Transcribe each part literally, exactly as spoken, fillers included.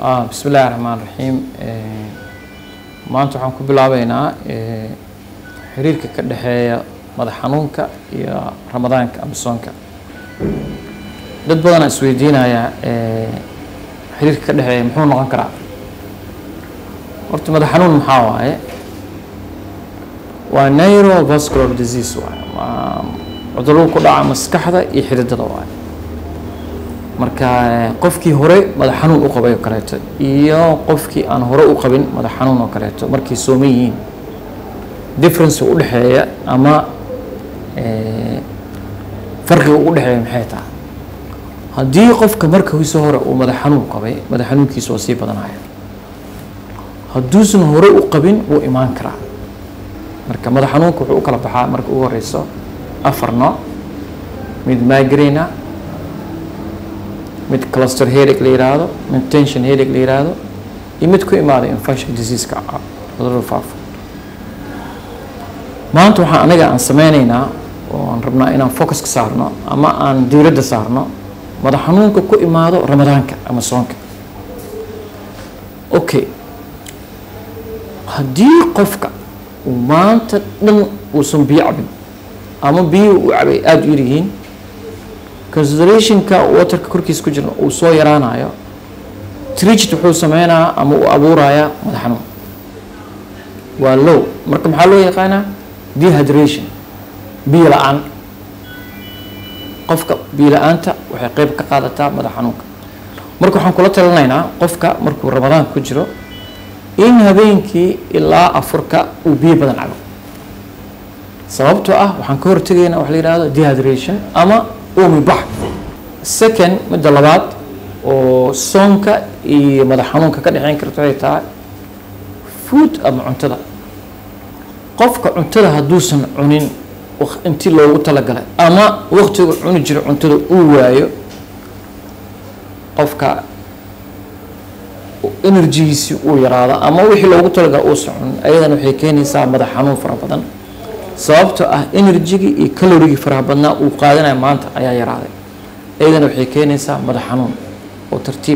آه بسم الله الرحمن الرحيم ما أنتوا حنكون بلعبينا حريرك كدحية مدح حنونك يا رمضانك أم صونك dad badan isweydiinaya ee xiriirka ka dhaxeeya muxuu noqon karaa horta madax xanuun maxaa waaye waa neurovascular disease waaye cudurro ku dhaca maskaxda iyo xididada waaye marka qofkii hore madax xanuun u qabay kaleeto iyo qofkii aan hore u qabin madax xanuun oo kaleeto markii soomayiin difference u dhaxeeya ama ee farqiga u dhaxeeya maxay tahay haddii qofka marka uu soo hore uu madax xanuun qabay madax xanuunkiisu waa sii badanaya hadduusan hore u qabin wuu imaan karaa marka madax xanuunka wuxuu u kala baxaa marka ugu horeyso afar nooc mid migraine mid cluster headache la yiraahdo mid tension headache la yiraahdo iyo mid ku imaada infectious disease-ka cudurro faafa maanta waxaan anaga aan sameynaynaa oo aan rabnaa inaan focus ka saarno ama aan diiradda saarno madax xanuunka ku imaado ramadaanka ama soonka okay haddii qofka uu maanta dhan uusan biyo cabin ama biyo uu cabay aada u yaryihiin considerationka waterka korkiisa ku jira uu soo yaraanayo trigid wuxuu sameynaa ama uu abuurayaa madax xanuun waa low marka maxaa loo yaqaanaa dehydration biyo la-aan qofka biyo la-aanta waxay qayb ka qaadataa madax xanuunka marka waxaan kula talinaynaa qofka markuu ramadaan ku jiro in habeenkii ilaa afurka uu biyo badan cabo sababtoo ah waxaan ka hortegaynaa wax la yidhaahdo dehydration ama uumi bax second midda labaad oo soonka iyo madax xanuunka ka dhexeyn karta waxay tahay food ama cuntada qofka cuntada hadduusan cunin intii loogu talagalay ama waqtiga cuni jira cuntada uu waayo qofka energy-giisi uu yaraado ama wixii loogu talagalay uu socon ayadana waxay keenaysaa madax xanuun fara badan sababtoo ah energy-gii iyo calorigii faraha badnaa uu qaadanayo maanta ayaa yaraaday ayadana waxay keenaysaa madax xanuun oo tartiib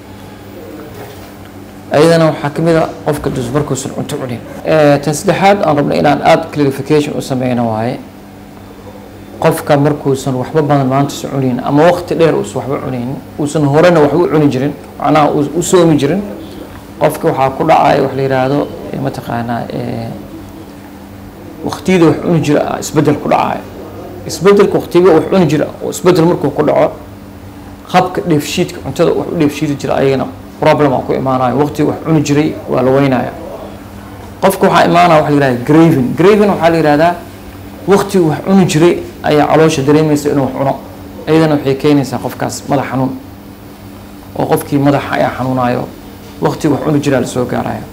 ayadana waxaa ka mid a qofka dus markuusan cunto cunin tan saddexaad aan rabno inaan aada clarification u sameyno waaye qofka markuusan waxba badan maanta soo cunin ama waqti dheer uusan waxba cunin uusan horena waxba u cuni jirin macnaha u soomi jirin qofka waxaa ku dhacaya wax la yiraahdo mataqaanaa waqtiyada wax cuni jira isbedel ku dhacaya isbedelka waqtiga wax cuni jira oo isbedel markuu ku dhaco habka dheefshiidka cuntada wax u dheefshiidi jira ayagana problem ku imaanayo waqti wax cuni jiray waa la weynaya qofka waxa imaanaya wax la yiraahdo craving craving waxa la yiraahdaa waqti wax cuni jiray ayaa caloosha dareemaysa inuu wax cuno ayadana waxay keenaysaa qofkaas madax xanuun oo qofkii madaxa ayaa xanuunayo waqti wax cuni jiraa la soo gaarayo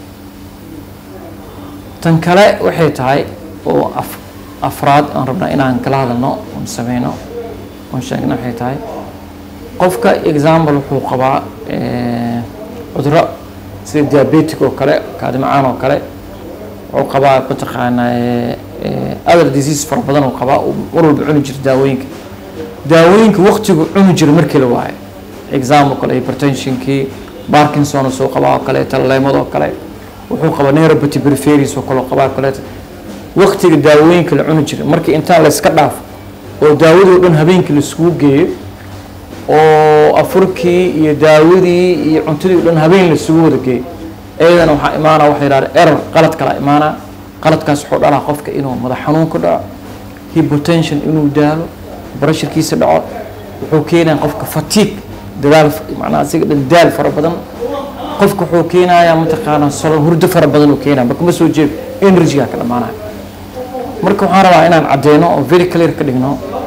tan kale waxay tahay oo afraad aan rabnaa inaan kala hadalno oon sameyno oon sheegno waxay tahay qofka example wuxuu qabaa cudurro sida diabetic oo kale kaadi macaan oo kale wuxuu qabaa mataqaanaa other disease fara badan uu qabaa mar walba cuni jira daawooyinka daawooyinka waqtigu cuni jira markii la waayo example kale hypertensionkii Parkinson soo qabaa oo kale taleemad oo kale wuxuu qabaa neuropathy peripheries oo kale qabaa kale waqtiga daawooyinka la cuni jira markii inta la iska dhaaf oo daawadu dhan habeenkii la isku geeyo oo afurkii iyo daawadii iyo cuntadii dhan habeen la isugu wada geeyo ayadana waxaa imaanaa wax yiraahdo error qalad kala imaanaa qaladkaas wuxuu dhalaa qofka inuu madax xanuun ku dhaco hypotension inuu daalo barasharkiisa dhaco wuxuu keenaa qofka fatigue dadaal macnaha asiga dhan daal fara badan qofka wuxuu keenayaa mataqaanaa solo hurdo fara badan uu keenaa marka ma soo jeed energy-ga ka dhamaanaya marka waxaan rabaa inaan cadeyno oo very clear ka dhigno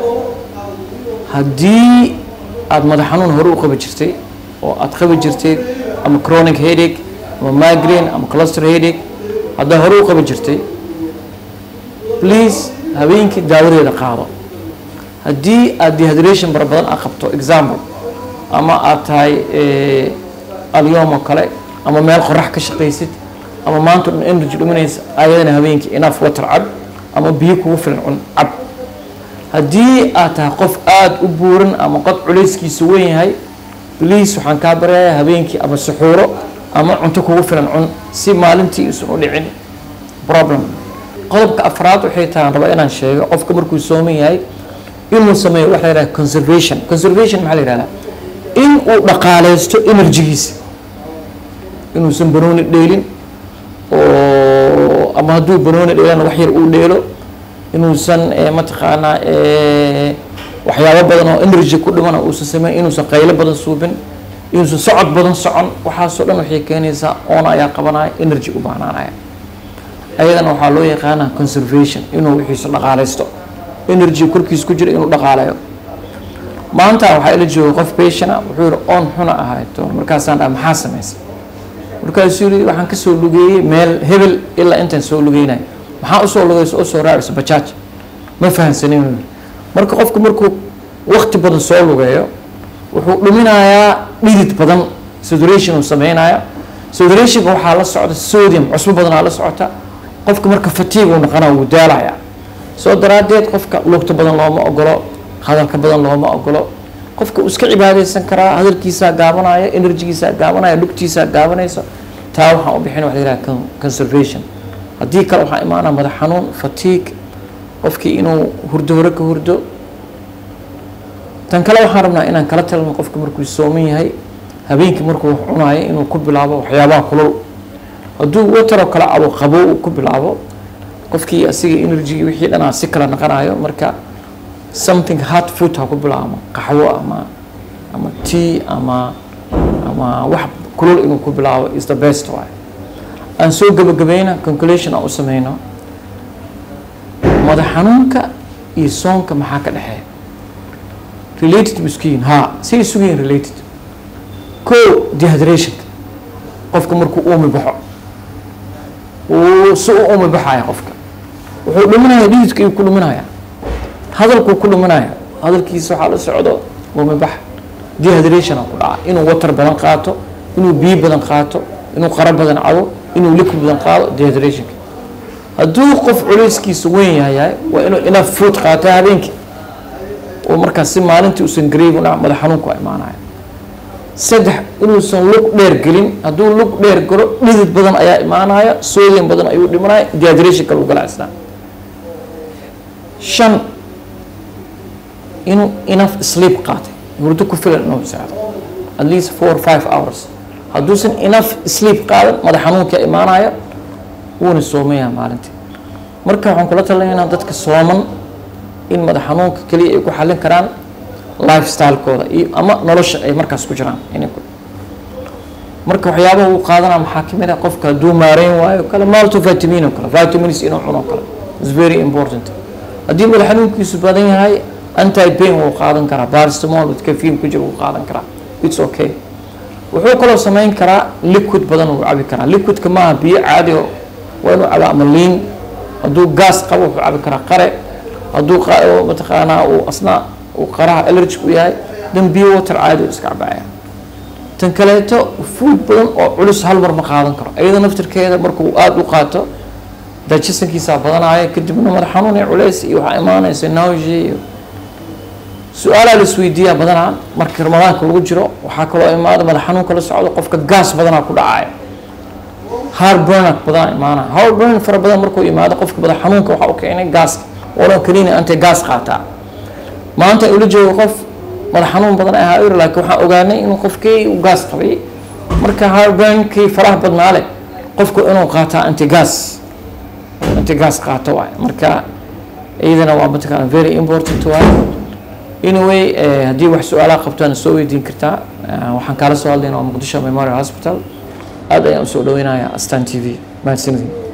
haddii aad madax xanuun hore u qabi jirtay oo aad qabi jirtay ama chronic headache ama migraine ama cluster headache haddaa hore u qabi jirtay please habeenkii daawadeeda qaado haddii aad dehydration fara badan aad qabto example ama aad tahay alyoom oo kale ama meel qorax ka shaqaysid ama maanta dhan energy dhuminaysa ayadana habeenkii enough water cab ama biyo kugu filan cun cab haddii aad tahay qof aada u buuran ama qof culayskiisa weyn yahay please waxaan kaa baryayaa habeenkii ama suxuuro ama cunto kugu filan cun si maalintii isu u dhicin problem qodobka afraad waxay tahay raba inaan sheego qofka markuu sooman yahay inuu sameeyo waxa la yiraahdo conservation conservation maxaa la yiraahdaa in uu dhaqaaleysto energy-giisa inuusan banooni dheelin oo ama hadduu banooni dheelana wax yar uu dheelo inuusan mataqaanaa waxyaabo badan oo energy ku dhimana uusan sameyn inuusan qaylo badan suubin inuusan socod badan socon waxaasoo dhan waxay keenaysaa oona ayaa qabanaya energy u baahnaanaya ayadana waxaa loo yaqaanaa conservation inuu wixiisa dhaqaaleysto energy korkiisa ku jira inuu dhaqaalayo maanta waxaa ila jooga qof patient ah wuxuu yidhi oon xuna ahay door markaasaan dhaha maxaa samaysay markaasuu yidhi waxaan kasoo lugeeyey meel hebel ilaa intaan soo lugeynayo maxaa usoo lugeyso usoo raacayso bajaaj ma fahansanin marka qofku markuu waqti badan soo lugeeyo wuxuu dhuminayaa dhidid badan saturation uu sameynaya saturationka waxaa la socda sodium cusbo badanaa la socota qofka marka fatigue uu noqonaa wuu daalaya soo daraadeed qofka lugta badan looma ogolo hadalka badan looma ogolo qofka uu iska cibaadeysan karaa hadalkiisa gaabanaya energy-giisa gaabanaya lugtiisa gaabanaysa taa waxaan u bixin waxa la yiraahdaa conservation haddii kale waxaa imaanaa madax xanuun fatigue qofkii inuu hurdo hore ka hurdo tan kale waxaan rabnaa inaan kala talno qofka markuu sooman yahay habeenkii markuu wax cunayo inuu ku bilaabo waxyaabaha kulul hadduu wataroo kale cabo qabo uu ku bilaabo qofkii asiga energy wixii dhanaa si kala naqanayo marka something hot food ha ku bilaabo qaxwo ama ama tea ama ama wax kulul inuu ku bilaabo is the best way aan soo gabagabayna conclusion aan u sameyno madax xanuunka iyo soonka maxaa ka dhexeeya related miskiin ha si isugu related ko dehydration qofka markuu uumi baxo uu soo uumi baxaya qofka wuxuu dhuminayaa dhididka uu ku dhuminayaa hadalku ku dhuminayaa hadalkiisa waxa la socdo uumi bax dehydration ku dhaca inuu water badan qaato inuu biyo badan qaato inuu qara badan cabo inuu liquid badan qaado dehydration hadduu qof culayskiisa weyn yahay waa inuu enough food qaato habeenkii oo markaas si maalintii uusan gareebin madax xanuunku imaanaya saddex inuusan lug dheer gelin hadduu lug dheer galo dhidid badan ayaa imaanaya sodium badan ayuu dhimanaya dehydration lagu galacsnaa shan inuu enough sleep qaatay hurdo ku filan inuu seexdo at least four or five hours hadduusan enough sleep qaadan madax xanuunka imaanaya wuuna soomayaa maalintii marka waxaan kula talinaynaa dadka sooman in madax xanuunka kaliya ay ku xallin karaan lifestyle-kooda iyo ama nolosha ay markaas ku jiraan inay ku marka waxyaabaha uu qaadanaa maxaa ka mid ah qofka hadduu maareyn waayo kale multivitamin oo kale vitamins inuu cuno kale is very important haddii madax xanuunkiisu badan yahay anti pain wuu qaadan karaa paracetamol with caffeine ku jira wuu qaadan karaa it's okay wuxuu kaloo samayn karaa liquid badan uu cabi karaa liquidka maaha biyo caadi oo waa inuu cabaa ama liin hadduu gaas qabo wuxuu cabi karaa qare hadduu mataqaanaa uu asnaa uu qaraha allergic u yahay dan biyo water caadi uu iska cabaya tan kaleeto food badan oo culus hal mar ma qaadan karo iyada naftirkeeda markuu aada u qaato digestionkiisa badanaya kadibna madax xanuun iyo culays iyo waxaa imaanaysa nausea iyo su-aalaha la isweydiiyaa badanaa marka ramadaanka lagu jiro waxaa kaloo imaada madax xanuunka la socdo qofka gaas badanaa ku dhacaya heartburn badanaa imaanaya heartburn fara badan markuu imaado qofka madax xanuunka waxaa u keenay gaaska oo kaniini antay gaas qaataa maanta ula joogo qof madax xanuun badan ahaa laakiin waxaan ogaanay inuu qofkii uu gaas qabay marka heartburnkii faraha badnaa leh qofku inuu qaataa anti gaas anti gaas qaato waay marka iyadana waa mataqaana very important waay anyway haddii wax su-aalaha qabtaan soo weydiin kartaa waxaan kaala soo hadlaynaa muqdisho memorial hospital aad ayaan usoo dhaweynayaa astaan t v mahadsanidin